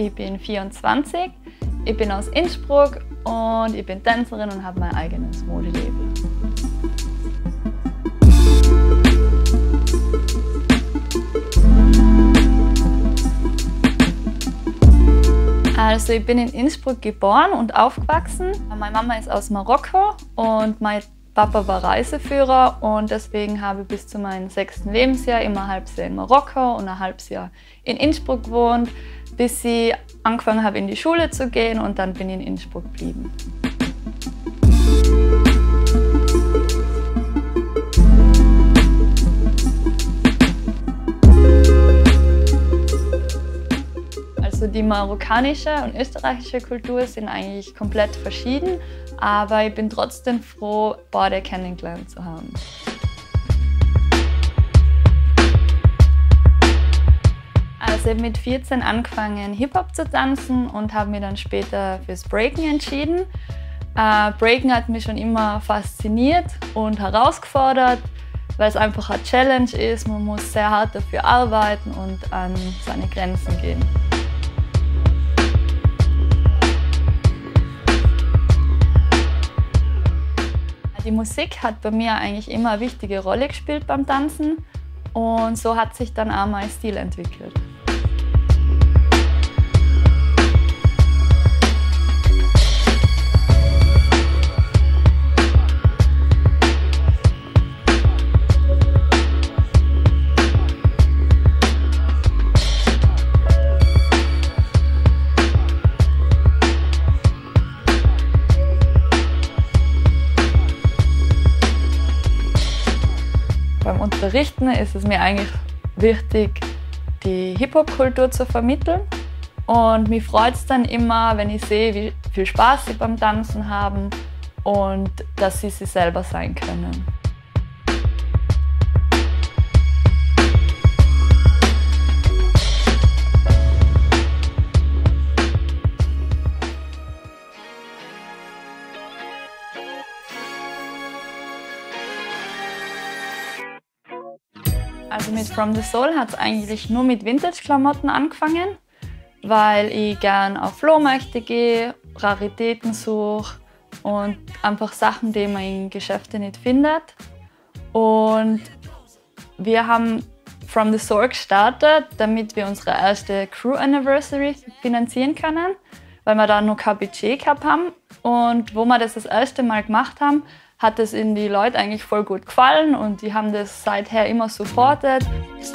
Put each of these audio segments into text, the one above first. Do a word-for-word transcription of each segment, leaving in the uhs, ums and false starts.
ich bin vierundzwanzig, ich bin aus Innsbruck und ich bin Tänzerin und habe mein eigenes Modelabel. Also ich bin in Innsbruck geboren und aufgewachsen. Meine Mama ist aus Marokko und mein Papa war Reiseführer und deswegen habe ich bis zu meinem sechsten Lebensjahr immer ein halbes Jahr in Marokko und ein halbes Jahr in Innsbruck gewohnt, bis ich angefangen habe, in die Schule zu gehen und dann bin ich in Innsbruck geblieben. Also die marokkanische und österreichische Kultur sind eigentlich komplett verschieden, aber ich bin trotzdem froh, beide kennengelernt zu haben. Also ich habe mit vierzehn angefangen, Hip-Hop zu tanzen und habe mich dann später fürs Breaken entschieden. Äh, Breaken hat mich schon immer fasziniert und herausgefordert, weil es einfach eine Challenge ist. Man muss sehr hart dafür arbeiten und an seine Grenzen gehen. Die Musik hat bei mir eigentlich immer eine wichtige Rolle gespielt beim Tanzen und so hat sich dann auch mein Stil entwickelt. Beim Unterrichten ist es mir eigentlich wichtig, die Hip-Hop-Kultur zu vermitteln. Und mich freut es dann immer, wenn ich sehe, wie viel Spaß sie beim Tanzen haben und dass sie sich selber sein können. Also mit From the Soul hat es eigentlich nur mit Vintage-Klamotten angefangen, weil ich gern auf Flohmärkte gehe, Raritäten suche und einfach Sachen, die man in Geschäften nicht findet. Und wir haben From the Soul gestartet, damit wir unsere erste Crew Anniversary finanzieren können, weil wir da noch kein Budget gehabt haben. Und wo wir das das erste Mal gemacht haben, hat es in die Leute eigentlich voll gut gefallen und die haben das seither immer supportet.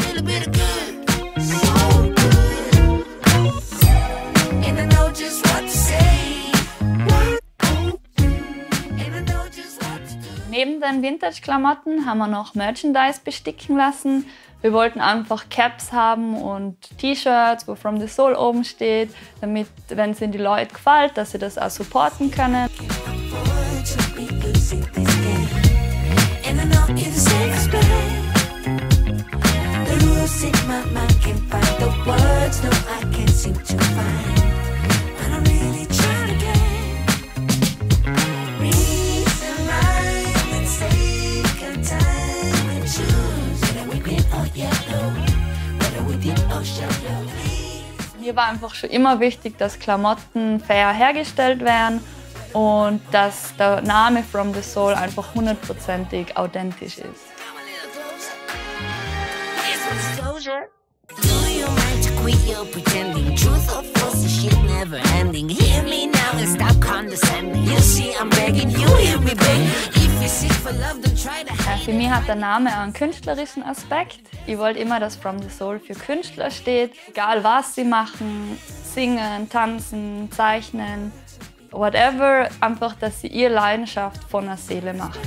Neben den Vintage-Klamotten haben wir noch Merchandise besticken lassen. Wir wollten einfach Caps haben und T-Shirts, wo From the Soul oben steht, damit, wenn es den Leuten gefällt, dass sie das auch supporten können. Mir war einfach schon immer wichtig, dass Klamotten fair hergestellt werden und dass der Name From the Soul einfach hundertprozentig authentisch ist. Ja, für mich hat der Name einen künstlerischen Aspekt. Ich wollte immer, dass From the Soul für Künstler steht. Egal was sie machen, singen, tanzen, zeichnen, whatever, einfach, dass sie ihre Leidenschaft von der Seele machen.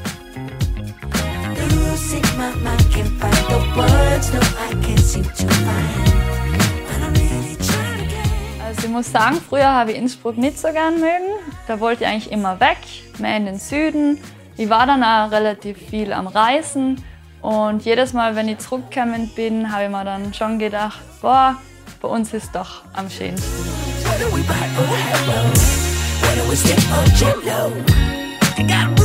Also ich muss sagen, früher habe ich Innsbruck nicht so gern mögen. Da wollte ich eigentlich immer weg, mehr in den Süden. Ich war dann auch relativ viel am Reisen und jedes Mal, wenn ich zurückgekommen bin, habe ich mir dann schon gedacht, boah, bei uns ist doch am schönsten. I got